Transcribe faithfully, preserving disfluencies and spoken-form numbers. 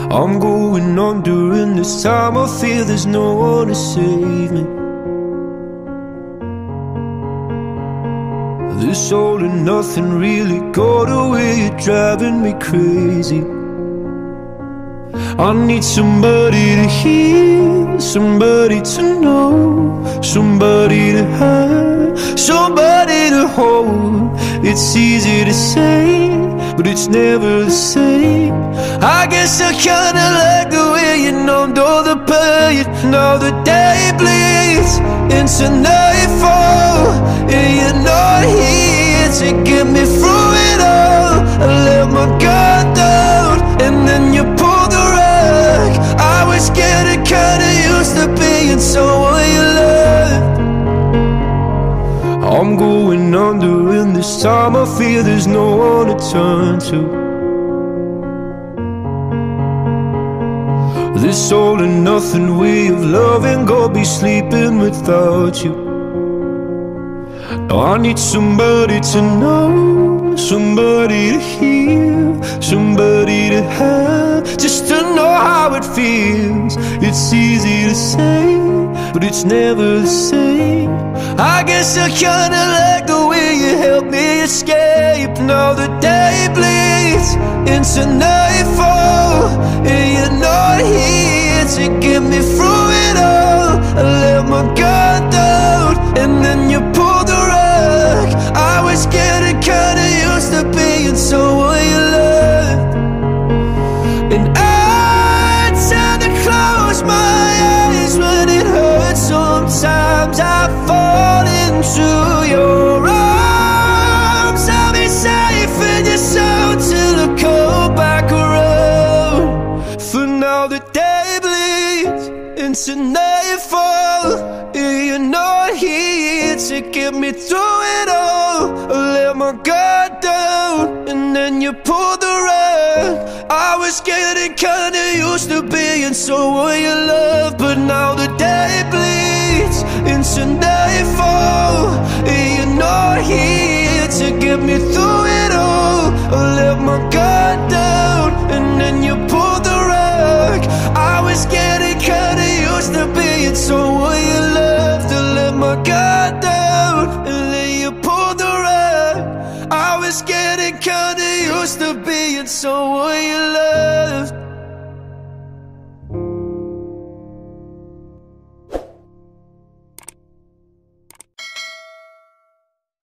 I'm going on during this time. I feel there's no one to save me. This all and nothing really got away, you're driving me crazy. I need somebody to hear, somebody to know, somebody to have, somebody to hold. It's easy to say, but it's never the same. I guess I kinda like the way you numbed all the pain. Now the day bleeds into nightfall, and you're not here to get me through it all. I let my guard down, and then you pulled the rug. I was getting kinda used to being someone you loved. I'm going under, and this time I feel there's no one to turn to. This all and nothing way of loving, go be sleeping without you. Now I need somebody to know, somebody to hear, somebody to have, just to know how it feels. It's easy to say, but it's never the same. I guess I kinda like the way you help me escape. Now the day bleeds into nightfall, and you're not here to get me through it all. I let my guard down, and then you pulled the rug. I was getting kinda used to being someone you loved, and I tend to close my eyes when it hurts. Sometimes I fall into your arms. I'll be safe in your soul till I come back around. For now the day bleeds into nightfall, and you're not here to get me through it all. I let my guard down, and then you pulled the rug. I was getting kinda used to being someone you love, but now the day bleeds into nightfall, and you're not here to get me through it all. I let my guard down, and then you pulled the rug. I was getting kinda used to being someone you loved. I let my guard down, and then you pulled the rug. I was getting kinda used to being someone you loved.